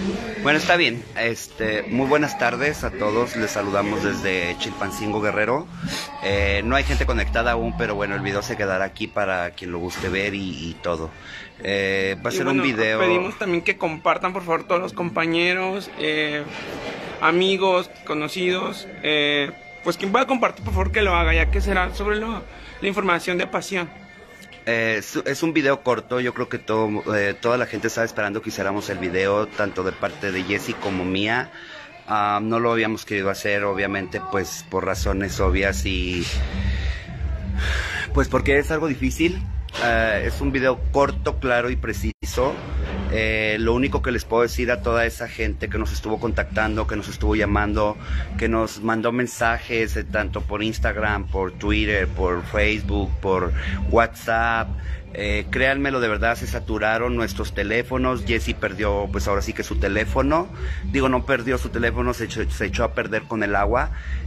Bueno, está bien. Muy buenas tardes a todos. Les saludamos desde Chilpancingo, Guerrero. No hay gente conectada aún, pero bueno, el video se quedará aquí para quien lo guste ver y todo. Va a ser un video. Pedimos también que compartan, por favor, todos los compañeros, amigos, conocidos. Pues quien pueda compartir, por favor, que lo haga, ya que será sobre la información de Pasión. Es un video corto. Yo creo que toda la gente estaba esperando que hiciéramos el video, tanto de parte de Jessy como mía. No lo habíamos querido hacer, obviamente, pues por razones obvias y pues porque es algo difícil. Es un video corto, claro y preciso. Lo único que les puedo decir a toda esa gente que nos estuvo contactando, que nos estuvo llamando, que nos mandó mensajes tanto por Instagram, por Twitter, por Facebook, por WhatsApp, créanmelo, de verdad se saturaron nuestros teléfonos. Jessy perdió, pues ahora sí que su teléfono, digo, no perdió su teléfono, se echó a perder con el agua.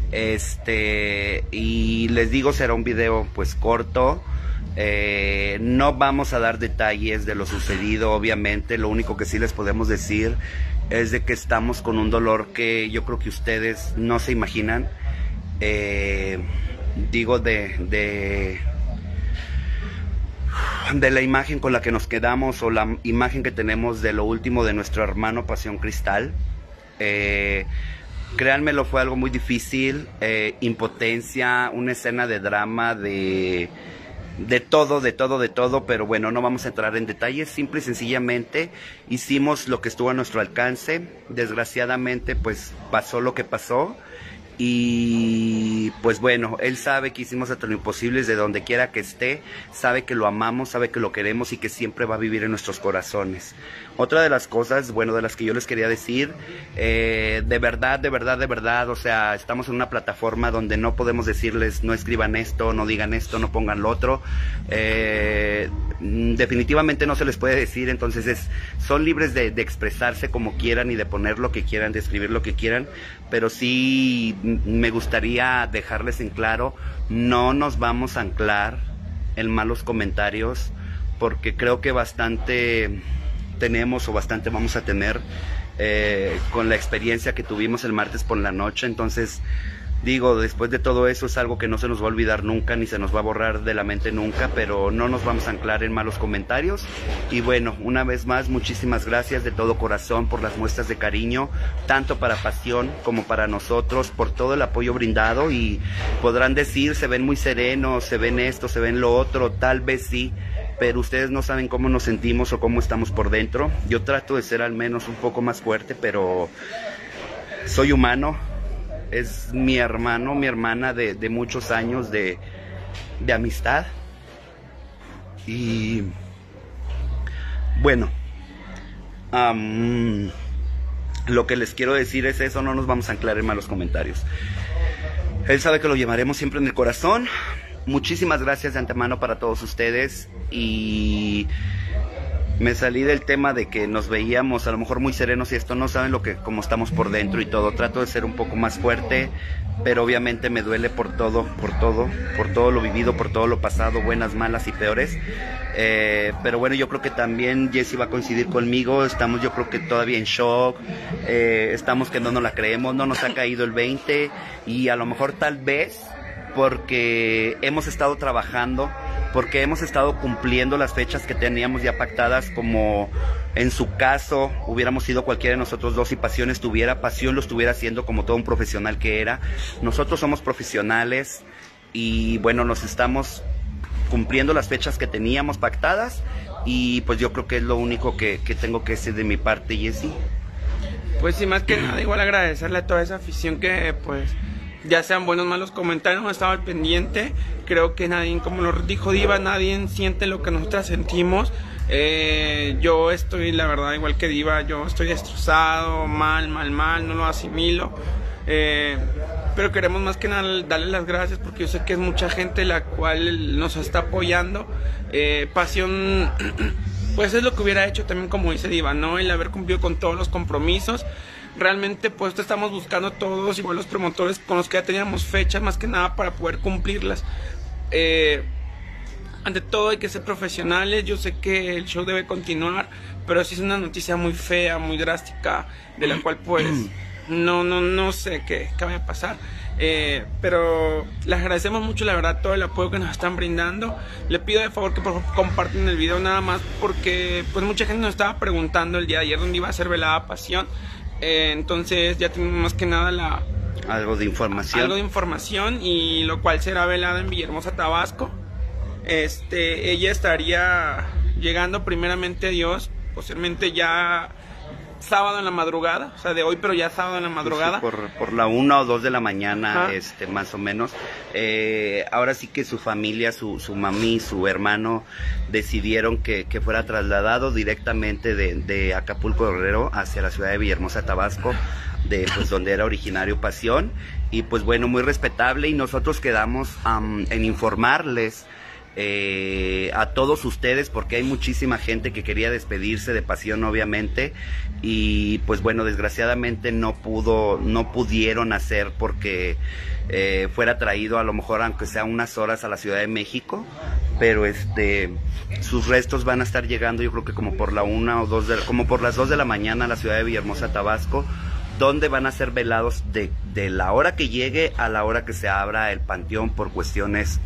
Y les digo, será un video pues corto. No vamos a dar detalles de lo sucedido, obviamente. Lo único que sí les podemos decir es de que estamos con un dolor que yo creo que ustedes no se imaginan. Digo, de la imagen con la que nos quedamos, o la imagen que tenemos de lo último de nuestro hermano Pasión Cristal. Créanmelo, fue algo muy difícil, impotencia, una escena de drama, de todo, pero bueno, no vamos a entrar en detalles. Simple y sencillamente hicimos lo que estuvo a nuestro alcance. Desgraciadamente pues pasó lo que pasó y pues bueno, él sabe que hicimos hasta lo imposible desde donde quiera que esté, sabe que lo amamos, sabe que lo queremos y que siempre va a vivir en nuestros corazones. Otra de las cosas, bueno, de las que yo les quería decir, de verdad, o sea, estamos en una plataforma donde no podemos decirles no escriban esto, no digan esto, no pongan lo otro. Definitivamente no se les puede decir, entonces son libres de expresarse como quieran y de poner lo que quieran, de escribir lo que quieran, pero sí me gustaría dejarles en claro, no nos vamos a anclar en malos comentarios, porque creo que bastante tenemos o bastante vamos a tener con la experiencia que tuvimos el martes por la noche. Entonces digo, después de todo eso es algo que no se nos va a olvidar nunca, ni se nos va a borrar de la mente nunca, pero no nos vamos a anclar en malos comentarios. Y bueno, una vez más, muchísimas gracias de todo corazón por las muestras de cariño, tanto para Pasión como para nosotros, por todo el apoyo brindado. Y podrán decir, se ven muy serenos, se ven esto, se ven lo otro, tal vez sí, pero ustedes no saben cómo nos sentimos o cómo estamos por dentro. Yo trato de ser al menos un poco más fuerte, pero soy humano. Es mi hermano, mi hermana de muchos años de amistad. Y bueno, lo que les quiero decir es eso, no nos vamos a anclar en malos comentarios. Él sabe que lo llevaremos siempre en el corazón. Muchísimas gracias de antemano para todos ustedes. Y me salí del tema de que nos veíamos a lo mejor muy serenos y esto, no saben cómo estamos por dentro y todo. Trato de ser un poco más fuerte, pero obviamente me duele por todo lo vivido, por todo lo pasado, buenas, malas y peores. Pero bueno, yo creo que también Jessy va a coincidir conmigo. Estamos, yo creo que todavía en shock, estamos que no nos la creemos, no nos ha caído el 20, y a lo mejor tal vez porque hemos estado trabajando, porque hemos estado cumpliendo las fechas que teníamos ya pactadas, como en su caso hubiéramos sido cualquiera de nosotros dos y Pasión lo estuviera haciendo como todo un profesional que era. Nosotros somos profesionales y bueno, nos estamos cumpliendo las fechas que teníamos pactadas, y pues yo creo que es lo único que tengo que decir de mi parte, Jessy. Pues sí, más que nada, igual agradecerle a toda esa afición que pues ya sean buenos o malos comentarios, no estaba al pendiente. Creo que nadie, como lo dijo Diva, nadie siente lo que nosotras sentimos. Yo estoy, la verdad, igual que Diva, yo estoy destrozado, mal, no lo asimilo. Pero queremos más que nada darle las gracias, porque yo sé que es mucha gente la cual nos está apoyando. Pasión, pues es lo que hubiera hecho también, como dice Diva, ¿no? El haber cumplido con todos los compromisos. Realmente pues estamos buscando todos, igual los promotores con los que ya teníamos fechas, más que nada para poder cumplirlas. Ante todo hay que ser profesionales. Yo sé que el show debe continuar, pero sí es una noticia muy fea, muy drástica, de la cual pues no sé qué vaya a pasar. Pero les agradecemos mucho, la verdad, todo el apoyo que nos están brindando. Le pido de favor que por favor compartan el video, nada más porque pues mucha gente nos estaba preguntando el día de ayer dónde iba a ser velada Pasión. Entonces ya tenemos más que nada algo de información, y lo cual será velada en Villahermosa, Tabasco. Ella estaría llegando primeramente a Dios, posiblemente ya sábado en la madrugada, o sea de hoy, pero ya sábado en la madrugada. Sí, por la 1 o 2 de la mañana, más o menos. Ahora sí que su familia, su mami, su hermano decidieron que fuera trasladado directamente de Acapulco Guerrero hacia la ciudad de Villahermosa, Tabasco, pues donde era originario Pasión. Y pues bueno, muy respetable, y nosotros quedamos en informarles a todos ustedes, porque hay muchísima gente que quería despedirse de Pasión, obviamente, y pues bueno, desgraciadamente no pudieron hacer porque fuera traído a lo mejor aunque sea unas horas a la Ciudad de México, pero sus restos van a estar llegando, yo creo que como por la 1 o 2 como por las 2 de la mañana a la ciudad de Villahermosa, Tabasco, donde van a ser velados de la hora que llegue a la hora que se abra el panteón, por cuestiones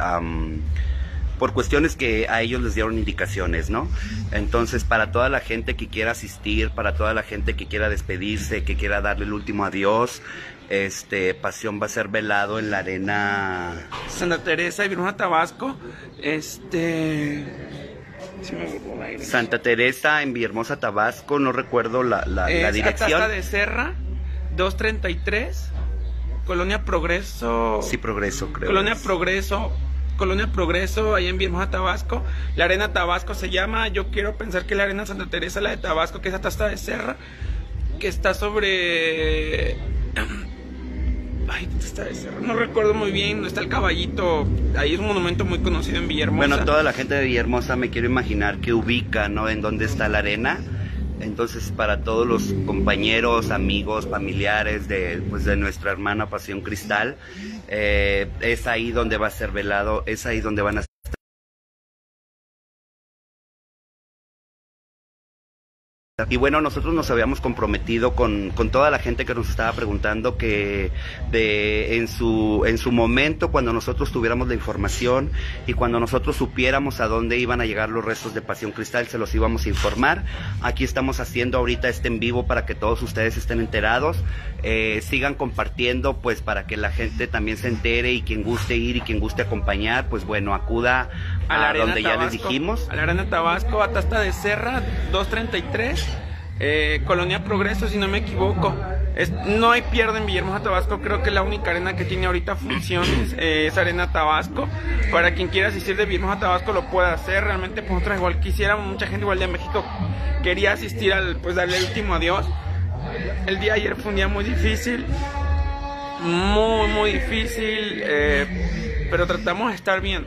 que a ellos les dieron indicaciones, ¿no? Entonces, para toda la gente que quiera asistir, para toda la gente que quiera despedirse, que quiera darle el último adiós, Pasión va a ser velado en la arena Santa Teresa y Villahermosa, Tabasco. Santa Teresa en Villahermosa, Tabasco, no recuerdo la dirección. Atasta de Serra, 233, Colonia Progreso. Sí, Progreso, creo. Colonia Progreso, ahí en Villahermosa, Tabasco. La Arena Tabasco se llama. Yo quiero pensar que la Arena Santa Teresa, la de Tabasco, que es Atasta de Serra, que está sobre... Atasta de Serra, no recuerdo muy bien, está el Caballito. Ahí es un monumento muy conocido en Villahermosa. Bueno, toda la gente de Villahermosa me quiero imaginar que ubica, ¿no?, en dónde está la arena. Entonces, para todos los compañeros, amigos, familiares de nuestra hermana Pasión Cristal, es ahí donde va a ser velado, es ahí donde van a estar. Y bueno, nosotros nos habíamos comprometido con toda la gente que nos estaba preguntando que en su momento, cuando nosotros tuviéramos la información y cuando nosotros supiéramos a dónde iban a llegar los restos de Pasión Cristal, se los íbamos a informar. Aquí estamos haciendo ahorita en vivo para que todos ustedes estén enterados. Sigan compartiendo, pues, para que la gente también se entere, y quien guste ir y quien guste acompañar, pues bueno, acuda a donde ya les dijimos. A la Arena Tabasco, Atasta de Serra, 233, Colonia Progreso, si no me equivoco. No hay pierde en Villahermosa, Tabasco. Creo que la única arena que tiene ahorita funciones es Arena Tabasco. Para quien quiera asistir de Villahermosa, Tabasco, lo puede hacer. Realmente pues nosotros igual quisiéramos, mucha gente igual de México quería asistir pues darle el último adiós. El día de ayer fue un día muy difícil, muy difícil, pero tratamos de estar bien.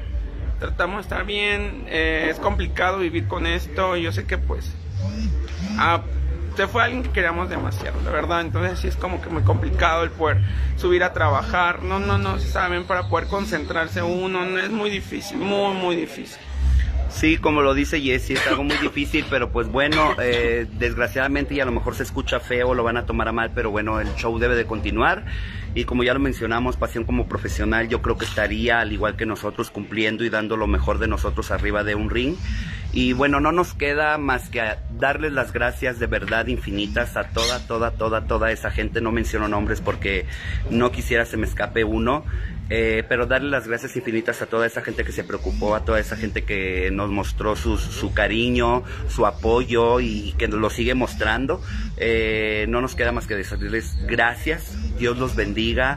Es complicado vivir con esto, y yo sé que pues se fue alguien que queríamos demasiado, la verdad. Entonces sí es como que muy complicado el poder subir a trabajar, no saben, para poder concentrarse uno, es muy difícil, muy difícil. Sí, como lo dice Jessy, es algo muy difícil, pero pues bueno, desgraciadamente, y a lo mejor se escucha feo, lo van a tomar a mal, pero bueno, el show debe de continuar. Y como ya lo mencionamos, Pasión como profesional, yo creo que estaría, al igual que nosotros, cumpliendo y dando lo mejor de nosotros arriba de un ring. Y bueno, no nos queda más que darles las gracias de verdad infinitas a toda esa gente. No menciono nombres porque no quisiera se me escape uno, pero darles las gracias infinitas a toda esa gente que se preocupó, a toda esa gente que nos mostró su cariño, su apoyo, y que nos lo sigue mostrando. No nos queda más que decirles gracias, Dios los bendiga.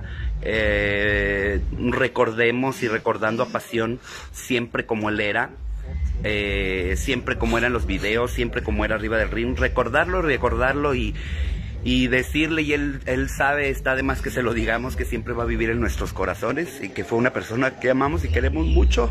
Recordemos y recordando a Pasión siempre como él era, siempre como eran los videos, siempre como era arriba del ring, recordarlo y decirle, y él sabe, está de más que se lo digamos, que siempre va a vivir en nuestros corazones, y que fue una persona que amamos y queremos mucho.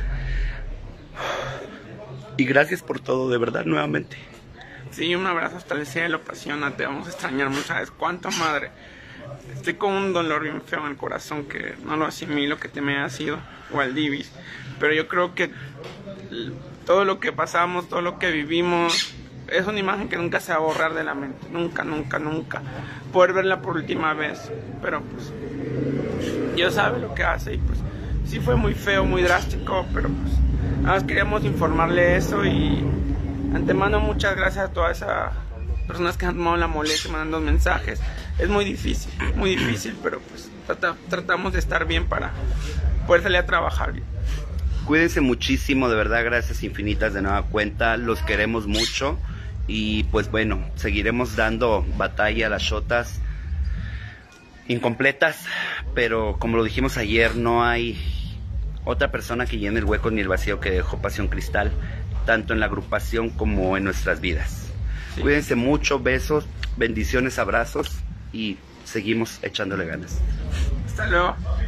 Y gracias por todo, de verdad, nuevamente. Sí, un abrazo hasta el cielo, Pasión, te vamos a extrañar mucho, ¿sabes cuánto, madre? Estoy con un dolor bien feo en el corazón que no lo asimilo que te me ha sido, o al Divis. Pero yo creo que todo lo que pasamos, todo lo que vivimos, es una imagen que nunca se va a borrar de la mente, nunca, nunca, nunca. Poder verla por última vez, pero pues Dios sabe lo que hace y pues sí fue muy feo, muy drástico, pero pues nada más queríamos informarle eso y antemano muchas gracias a todas esas personas que han tomado la molestia mandando mensajes. Es muy difícil, pero pues tratamos de estar bien para poder salir a trabajar bien. Cuídense muchísimo, de verdad, gracias infinitas de nueva cuenta, los queremos mucho y pues bueno, seguiremos dando batalla a las shotas incompletas, pero como lo dijimos ayer, no hay otra persona que llene el hueco ni el vacío que dejó Pasión Cristal, tanto en la agrupación como en nuestras vidas. Sí. Cuídense mucho, besos, bendiciones, abrazos y seguimos echándole ganas. Hasta luego.